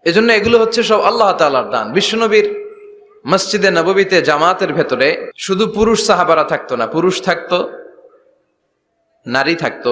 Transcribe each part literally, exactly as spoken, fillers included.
এজন্য এগুলো হচ্ছে সব আল্লাহ তাআলার দান। বিশ্বনবীর মসজিদে নববীতে জামাতের ভেতরে শুধু পুরুষ সাহাবারা থাকতো না, পুরুষ থাকতো, নারী থাকতো,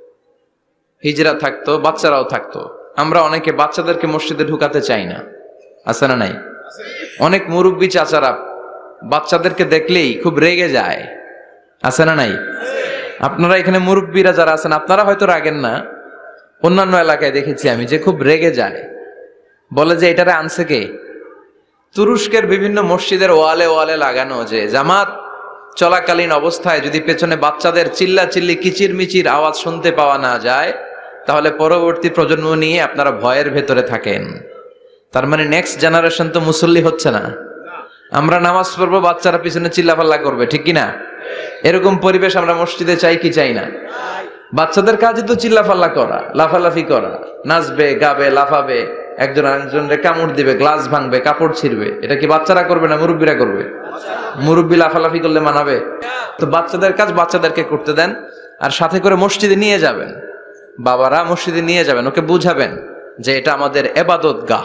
হিজরা থাকতো, বাচ্চারাও থাকতো। আমরা অনেকে বাচ্চাদেরকে মসজিদে ঢুকাতে চাই না, আছে না নাই? অনেক মুরব্বী চাচারা বাচ্চাদেরকে দেখলেই খুব রেগে যায়, আছে না নাই? আপনারা এখানে মুরব্বীরা যারা আছেন আপনারা হয়তো রাগেন না, অন্যান্য এলাকায় দেখেছি আমি যে খুব রেগে যায়, বলে যে এটারে আনছে কে? তুরস্কের বিভিন্ন মসজিদের ওয়ালে ওয়ালে লাগানো যে জামাত চলাকালীন অবস্থায় যদি পেছনে বাচ্চাদের চিল্লা চিল্লি কিচির মিচির আওয়াজ শুনতে পাওয়া না যায় তাহলে পরবর্তী প্রজন্ম নিয়ে আপনারা ভয়ের ভেতরে থাকেন। তার মানে নেক্সট জেনারেশন তো মুসল্লি হচ্ছে না। আমরা নামাজ পড়বো, বাচ্চারা পিছনে চিল্লাপাল্লা করবে, ঠিক কিনা? এরকম পরিবেশ আমরা মসজিদে চাই কি চাই না? বাচ্চাদের কাজে তো চিল্লাপাল্লা করা, লাফালাফি করা, নাচবে, গাবে, লাফাবে, একজন আরেকজনকে কামড় দিবে, গ্লাস ভাঙবে, কাপড় ছিঁড়বে। এটা কি বাচ্চারা করবে না মুরব্বীরা করবে? মুরব্বী লাফালাফি করলে মানাবে? তো বাচ্চাদের কাজ বাচ্চাদেরকে করতে দেন, আর সাথে করে মসজিদে নিয়ে যাবেন, বাবারা মসজিদে নিয়ে যাবেন, ওকে বুঝাবেন যে এটা আমাদের ইবাদত গাহ,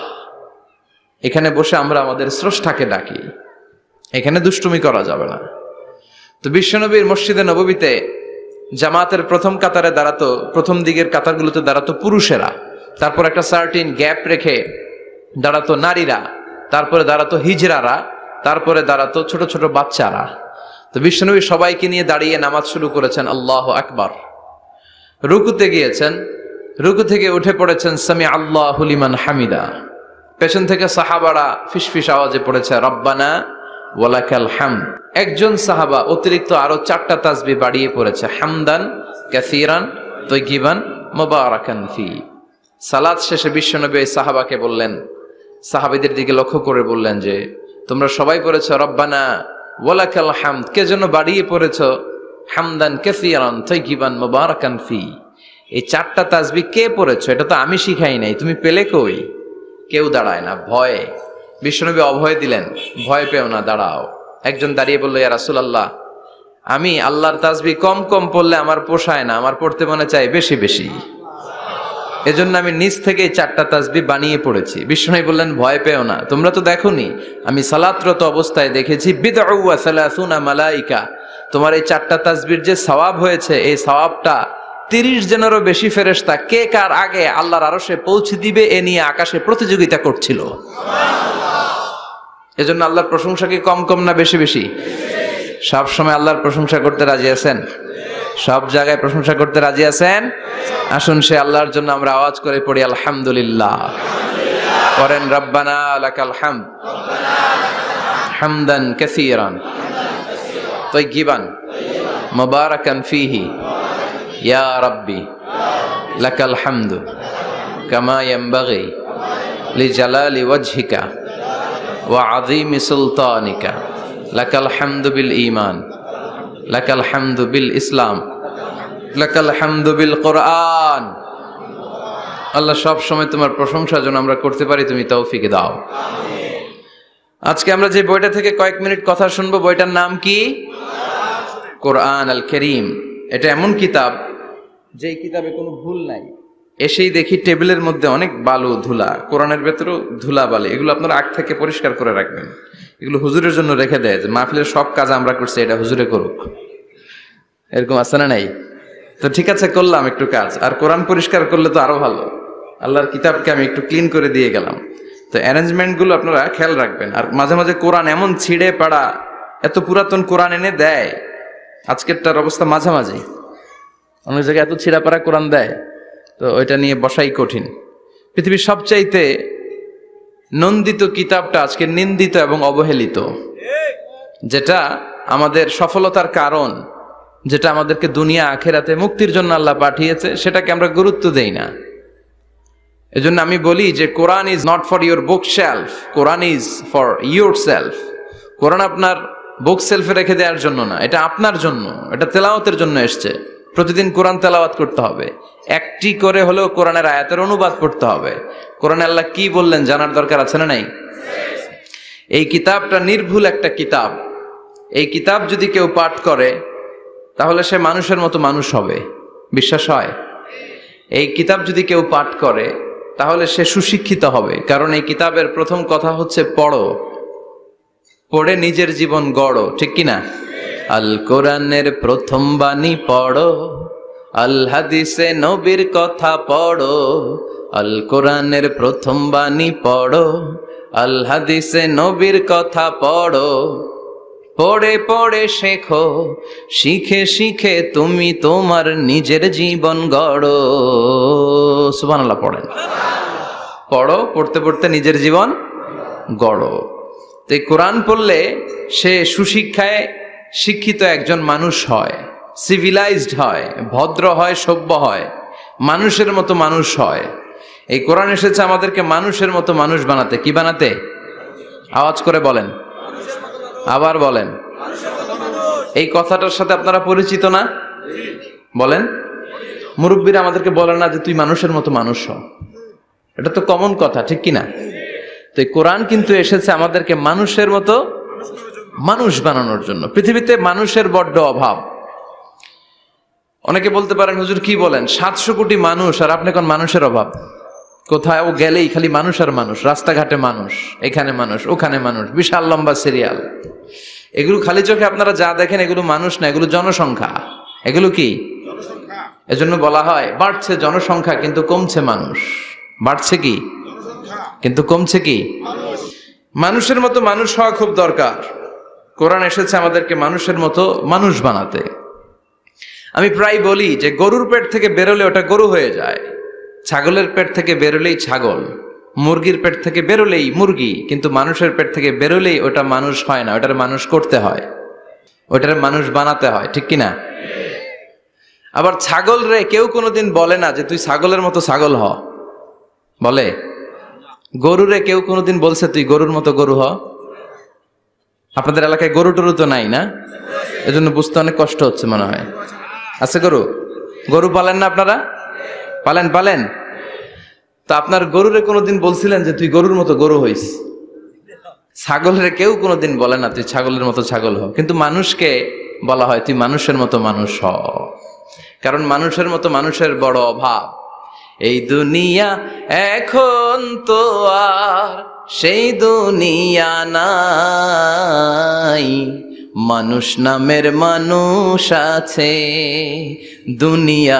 এখানে বসে আমরা আমাদের স্রষ্টাকে ডাকি, এখানে দুষ্টুমি করা যাবে না। তো বিশ্বনবীর মসজিদে নববীতে জামাতের প্রথম কাতারে দাঁড়াতো, প্রথম দিকের কাতারগুলোতে দাঁড়াতো পুরুষেরা, তারপর একটা সার্টিন গ্যাপ রেখে দাঁড়াতো নারীরা, তারপরে দাঁড়াতো হিজরারা, তারপরে দাঁড়াতো ছোট ছোট বাচ্চারা। তো বিশ্বনবী সবাইকে নিয়ে দাঁড়িয়ে নামাজ শুরু করেছেন, আল্লাহু আকবার। রুকুতে গিয়েছেন, রুকু থেকে উঠে পড়েছেন সামি আল্লাহু লিমান হামিদা। পেছন থেকে সাহাবারা ফিসফিস আওয়াজে পড়েছে রব্বানা ওয়ালাকাল হামদ। একজন সাহাবা অতিরিক্ত আরো চারটা তাসবিহ বাড়িয়ে পড়েছে, হামদান কাসীরান তাইয়িবান মুবারাকান ফি। সালাত শেষে বিশ্বনবী এই সাহাবাকে বললেন, সাহাবীদের দিকে লক্ষ্য করে বললেন যে তোমরা সবাই পড়েছো রব্বানা ওয়ালাকাল হামদ, কে যেন বাড়িয়ে পড়েছো হামদান কাসীরান তাইয়িবান মুবারাকান ফি। এই চারটা তাসবিহ কে পড়েছো? এটা তো আমি শিখাই নাই, তুমি পেলে কই? কেউ দাঁড়ায় না, ভয়ে। বিশ্বনবী অভয় দিলেন, ভয় পেও না, দাঁড়াও। একজন দাঁড়িয়ে বলল, ইয়া রাসূলুল্লাহ, আমি আল্লাহর তাসবিহ কম কম পড়লে আমার পোষায় না, আমার পড়তে মনে চাই বেশি বেশি, এজন্য আমি নিজ থেকে চারটা তাসবিহ বানিয়ে পড়েছি। বিশ্বনবী বললেন, ভয় পেও না, তোমরা তো দেখোনি আমি সালাতরত অবস্থায় দেখেছি বিদউ ওয়া সালাসুনা মালাইকা, তোমার এই চারটা তাসবিহর যে সওয়াব হয়েছে এই সওয়াবটা তিরিশ জনেরও বেশি ফেরেশতা কে কার আগে আল্লাহর আরশে পৌঁছে দিবে এ নিয়ে আকাশে প্রতিযোগিতা করছিল। এজন্য আল্লাহর প্রশংসা কি কম কম না বেশি বেশি? সব সময় আল্লাহর প্রশংসা করতে রাজি আছেন? সব জায়গায় প্রশংসা করতে রাজি আছেন? আসুন সে আল্লাহর জন্য আমরা আওয়াজ করে পড়ি আলহামদুলিল্লাহ। করেন রব্বানা লাকাল হামদ হামদান কাসীরান তাইয়িবান মুবারাকান ফীহি ইয়া রাব্বি লাকাল হামদু কামা ইয়ানবাগি লিজালালি ওয়াজহিকা ওয়া আযীমি সুলতানিকা লাকাল হামদু বিল ঈমান লাকাল হামদু বিল ইসলাম লাকাল হামদু বিল কোরআন। আল্লাহ সব সময় তোমার প্রশংসা যেন আমরা করতে পারি, তুমি তৌফিক দাও। আজকে আমরা যে বইটা থেকে কয়েক মিনিট কথা শুনবো, বইটার নাম কি? কোরআন আল কারীম। এটা এমন কিতাব যে কিতাবে কোনো ভুল নাই। এসেই দেখি টেবিলের মধ্যে অনেক বালু ধুলা, কোরআনের ভেতরেও ধুলা বালি, এগুলো আপনারা আগ থেকে পরিষ্কার করে রাখবেন। এগুলো হুজুরের জন্য রেখে দেয় যে মাহফিলের সব কাজ আমরা করছি, এটা হুজুরে করুক, এরকম আছে না নাই? তো ঠিক আছে, করলাম একটু কাজ, আর কোরআন পরিষ্কার করলে তো আরো ভালো। আল্লাহর কিতাবকে আমি একটু ক্লিন করে দিয়ে গেলাম। তো অ্যারেঞ্জমেন্ট গুলো আপনারা খেয়াল রাখবেন। আর মাঝে মাঝে কোরআন এমন ছিঁড়ে পাড়া, এত পুরাতন কোরআন এনে দেয়, আজকেরটার অবস্থা মাঝামাঝি, অনেক জায়গায় এত ছিঁড়া পাড়া কোরআন দেয়, তো ওইটা নিয়ে বসাই কঠিন। পৃথিবীর সবচাইতে নন্দিত কিতাবটা আজকে নিন্দিত এবং অবহেলিত, যেটা আমাদের সফলতার কারণ, যেটা আমাদেরকে দুনিয়া আখেরাতে মুক্তির জন্য আল্লাহ পাঠিয়েছে, সেটাকে আমরা গুরুত্ব দেই না। এজন্য আমি বলি যে Quran is not for your bookshelf, Quran is for your self. Quran আপনার বুক সেলফে রেখে দেওয়ার জন্য না, এটা আপনার জন্য, এটা তেলাওয়াতের জন্য এসছে। প্রতিদিন কোরআন তেলাওয়াত করতে হবে, একটি করে হলেও কোরআনের আয়াতের অনুবাদ করতে হবে। কোরআনে আল্লাহ কি বললেন জানার দরকার আছে না নাই? এই কিতাবটা নির্ভুল একটা কিতাব। এই কিতাব যদি কেউ পাঠ করে তাহলে সে মানুষের মতো মানুষ হবে, বিশ্বাস হয়? এই কিতাব যদি কেউ পাঠ করে তাহলে সে সুশিক্ষিত হবে। কারণ এই কিতাবের প্রথম কথা হচ্ছে পড়ো, পড়ে নিজের জীবন গড়ো, ঠিক কিনা? আল কোরআনের প্রথম বাণী পড়ো, আল হাদিসে নবীর কথা পড়ো। আল কোরআনের প্রথম বাণী পড়ো, আল হাদিসে নবীর কথা পড়ো। পড়ে পড়ে শেখো, শিখে শিখে তুমি তোমার নিজের জীবন গড়ো। সুবহানাল্লাহ পড়েন। পড়ো, পড়তে পড়তে নিজের জীবন গড়ো। তো এই কোরআন পড়লে সে সুশিক্ষায় শিক্ষিত একজন মানুষ হয়, সিভিলাইজড হয়, ভদ্র হয়, সভ্য হয়, মানুষের মতো মানুষ হয়। এই কোরআন এসেছে আমাদেরকে মানুষের মতো মানুষ বানাতে। কি বানাতে? আওয়াজ করে বলেন, আবার বলেন। এই কথাটার সাথে আপনারা পরিচিত না? বলেন। মুরব্বীরা আমাদেরকে বলেন না যে তুই মানুষের মতো মানুষ হ? এটা তো কমন কথা, ঠিক কিনা? তো এই কোরআন কিন্তু এসেছে আমাদেরকে মানুষের মতো মানুষ বানানোর জন্য। পৃথিবীতে মানুষের বড্ড অভাব। অনেকে বলতে পারেন, হুজুর কি বলেন, সাতশো কোটি মানুষ আর আপনি কোন মানুষের অভাব? কোথাও গেলেই খালি মানুষ আর মানুষ, রাস্তাঘাটে মানুষ, এখানে মানুষ, ওখানে মানুষ, বিশাল লম্বা সিরিয়াল। এগুলো খালি চোখে আপনারা যা দেখেন এগুলো মানুষ না, এগুলো জনসংখ্যা। এগুলো কি? এজন্য বলা হয় বাড়ছে জনসংখ্যা কিন্তু কমছে মানুষ। বাড়ছে কি কিন্তু কমছে কি? মানুষের মতো মানুষ হওয়া খুব দরকার। কোরআন এসেছে আমাদেরকে মানুষের মতো মানুষ বানাতে। আমি প্রায় বলি যে গরুর পেট থেকে বেরোলে ওটা গরু হয়ে যায়, ছাগলের পেট থেকে বেরোলেই ছাগল, মুরগির পেট থেকে বেরোলেই মুরগি, কিন্তু মানুষের পেট থেকে বেরোলেই ওটা মানুষ হয় না, ওটার মানুষ করতে হয়, ওটার মানুষ বানাতে হয়, ঠিক কিনা? আবার ছাগল রে কেউ কোনোদিন বলে না যে তুই ছাগলের মতো ছাগল হ, বলে? গরুরে কেউ কোনোদিন বলছে তুই গরুর মতো গরু হ? আপনাদের এলাকায় গরু টরু তো নাই না, এজন্য বুঝতে অনেক কষ্ট হচ্ছে মনে হয়। আছে গরু? গরু পালেন না আপনারা? পালেন পালেন তো আপনার গরুরে কোনোদিন বলছিলেন যে তুই গরুর মতো গরু হইস? ছাগলের কেউ কোনোদিন বলে না তুই ছাগলের মতো ছাগল হ, কিন্তু মানুষকে বলা হয় তুই মানুষের মতো মানুষ হ। কারণ মানুষের মতো মানুষের বড় অভাব। এই দুনিয়া এখন তো আর সেই দুনিয়া নাই, মানুষ নামের মানুষ আছে দুনিয়া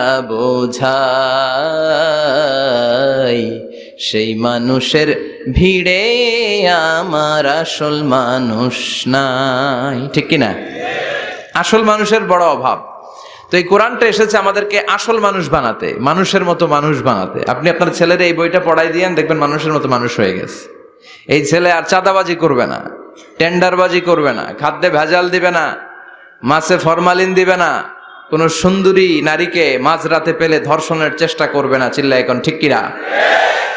বোঝাই, সেই মানুষের ভিড়ে আমার আসল মানুষ নাই, ঠিক কিনা? আসল মানুষের বড় অভাব। তো এই কোরআনটা এসেছে আমাদেরকে আসল মানুষ বানাতে, মানুষের মতো মানুষ বানাতে। আপনি আপনার ছেলের এই বইটা পড়াই দিয়েন, দেখবেন মানুষের মতো মানুষ হয়ে গেছে। এই ছেলে আর চাঁদাবাজি করবে না, টেন্ডারবাজি করবে না, খাদ্যে ভেজাল দিবে না, মাছে ফরমালিন দিবে না, কোনো সুন্দরী নারীকে মাঝরাতে পেলে ধর্ষণের চেষ্টা করবে না। চিল্লা এখন ঠিক কিনা?